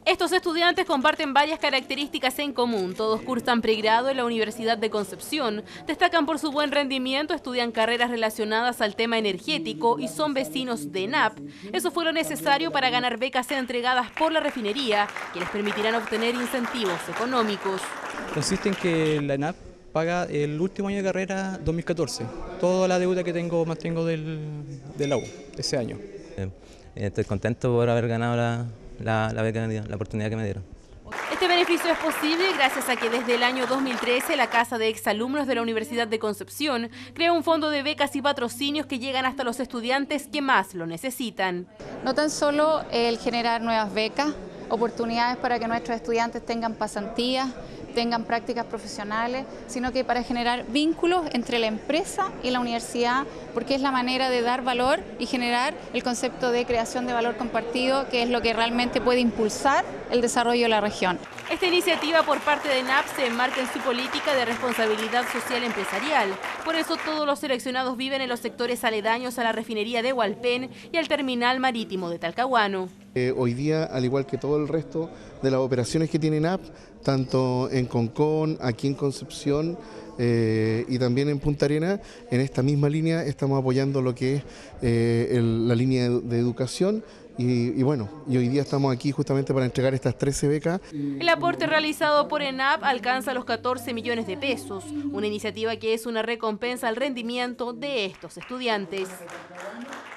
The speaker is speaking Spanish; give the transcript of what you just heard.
Estos estudiantes comparten varias características en común. Todos cursan pregrado en la Universidad de Concepción, destacan por su buen rendimiento, estudian carreras relacionadas al tema energético y son vecinos de ENAP. Eso fue lo necesario para ganar becas entregadas por la refinería, que les permitirán obtener incentivos económicos. Consiste en que la ENAP paga el último año de carrera 2014, toda la deuda que mantengo de la U, de ese año. Estoy contento por haber ganado la beca que me dieron, la oportunidad que me dieron. Este beneficio es posible gracias a que desde el año 2013 la Casa de Exalumnos de la Universidad de Concepción crea un fondo de becas y patrocinios que llegan hasta los estudiantes que más lo necesitan. No tan solo el generar nuevas becas, oportunidades para que nuestros estudiantes tengan pasantías, tengan prácticas profesionales, sino que para generar vínculos entre la empresa y la universidad, porque es la manera de dar valor y generar el concepto de creación de valor compartido, que es lo que realmente puede impulsar el desarrollo de la región. Esta iniciativa por parte de ENAP se enmarca en su política de responsabilidad social empresarial. Por eso todos los seleccionados viven en los sectores aledaños a la refinería de Hualpén y al terminal marítimo de Talcahuano. Hoy día, al igual que todo el resto de las operaciones que tiene ENAP, tanto en Concón, aquí en Concepción y también en Punta Arenas, en esta misma línea estamos apoyando lo que es la línea de educación. Y hoy día estamos aquí justamente para entregar estas 13 becas. El aporte realizado por ENAP alcanza los 14 millones de pesos, una iniciativa que es una recompensa al rendimiento de estos estudiantes.